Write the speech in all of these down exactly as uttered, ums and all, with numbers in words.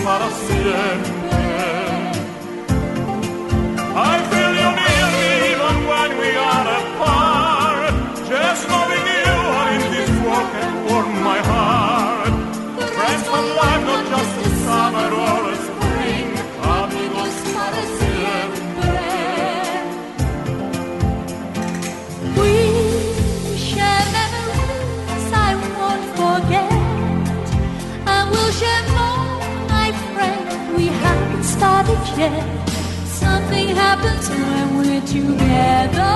para siempre. I feel you near me even when we are apart. Just loving you are in this walk and warm my heart. Friends for life, not just a summer or a spring. Amigos para siempre. We share memories I won't forget, and we'll share more, my friend. We haven't started yet. Something happens when we're together.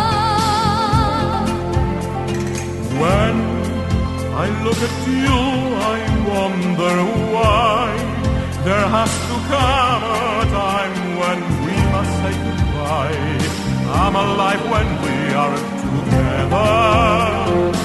When I look at you, I wonder why there has to come a time when we must say goodbye. I'm alive when we are together.